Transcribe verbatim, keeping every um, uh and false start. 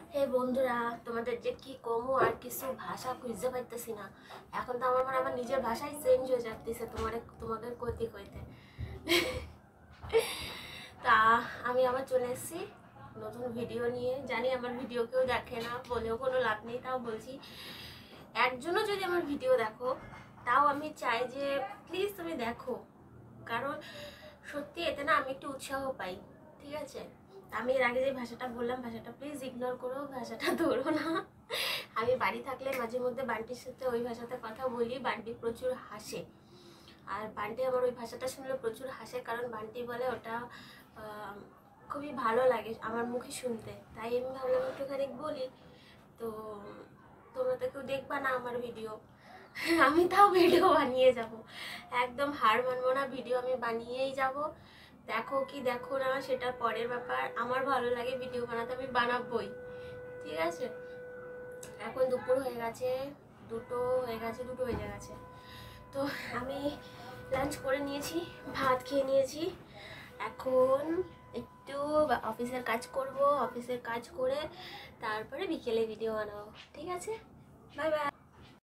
হে বন্ধুরা, তোমাদের যে কি কমু আর কিছু ভাষা খুঁজতে পাইতেছি না। এখন তো আমার মনে হয় আমার নিজের ভাষাই চেঞ্জ হয়ে যাচ্ছে তোমার তোমাদের কইতে কইতে। তা আমি আবার চলে এসেছি নতুন ভিডিও নিয়ে। জানি আমার ভিডিও কেউ দেখে না, বলেও কোনো লাভ নেই, তাও বলছি একজনও যদি আমার ভিডিও দেখো তাও আমি চাই যে প্লিজ তুমি দেখো, কারণ সত্যি এতে না আমি একটু উৎসাহ পাই। ঠিক আছে, আমি এর আগে যে ভাষাটা বললাম ভাষাটা প্লিজ ইগনোর করো, ভাষাটা ধরো না। আমি বাড়ি থাকলে মাঝে মধ্যে বান্টির সাথে ওই ভাষাতে কথা বলি, বান্টি প্রচুর হাসে। আর বান্টি আমার ওই ভাষাটা শুনলে প্রচুর হাসে, কারণ বান্টি বলে ওটা খুবই ভালো লাগে আমার মুখে শুনতে, তাই আমি ভাবলাম একটুখানি বলি। তো তোমরা তো কেউ দেখবা না আমার ভিডিও, আমি তাও ভিডিও বানিয়ে যাব, একদম হার মানবো না, ভিডিও আমি বানিয়েই যাব। দেখো কি দেখো না সেটা পরের ব্যাপার, আমার ভালো লাগে ভিডিও বানাতে, আমি বানাবোই। ঠিক আছে, এখন দুপুর হয়ে গেছে, দুটো হয়ে গেছে দুটো বেজে গেছে। তো আমি লাঞ্চ করে নিয়েছি, ভাত খেয়ে নিয়েছি। এখন একটু অফিসের কাজ করব, অফিসের কাজ করে তারপরে বিকেলে ভিডিও বানাবো। ঠিক আছে, বাই বাই।